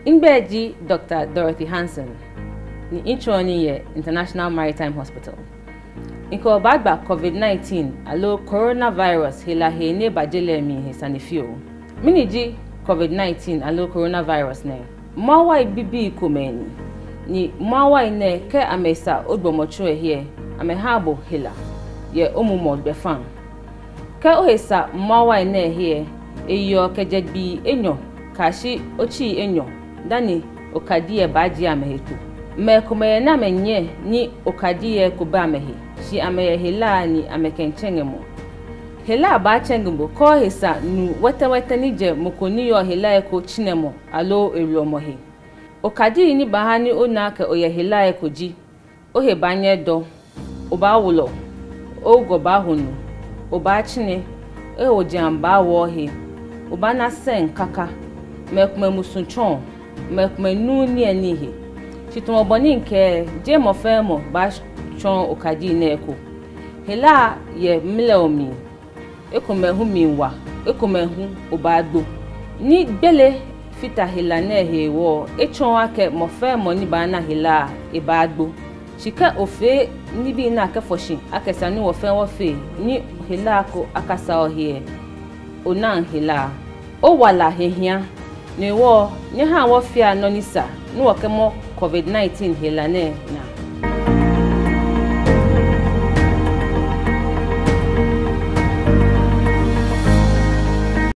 Ingbeji Dr. Dorothy Hansen ni introni ye International Maritime Hospital. Inko bagba COVID-19 alo coronavirus hela hene bajele mi hesanifio. Miniji COVID-19 alo coronavirus ne. Mawa ibibi kumeni. Ni mawa ine ke amesa odbomocho ehie amehabo hela ye omumo befan. Ke ohesa mawa ine ehie eyo kejedbi enyo kashi ochi enyo dani okadie baji amehetu. Mekume na menye ni okadie kuba mehe. Shi ameye hela ni amekenchengemo. Hela ba chengemo ko hesa nu wete nije mukoni yo hela eko chinemo alo elomohe. Okadi ni bahani onake oye hela eko ji. Ohe banye do. Oba wulo. Ogo ba hunu. Oba chine. Eho jamba wohe. Oba na sen kaka. Mekume musunchon. Mekume nu ni enihe. Chitumo boni nke je mo femo ba chon okadi neko. Hela ye mle omi. Ekume hu miwa. Ekume hu obagbo. Ni bele fita hela ne hewo. Echon wake mo femo ni bana hela ebagbo. Shika ofe ni bi na akefoshin akesanu wo fe wo fe ni hela ko akasa ohie. Onan hela. O wala hehia. Ni wo ni ha wo fi anonisa. Ni wo kemo COVID-19 hela ne na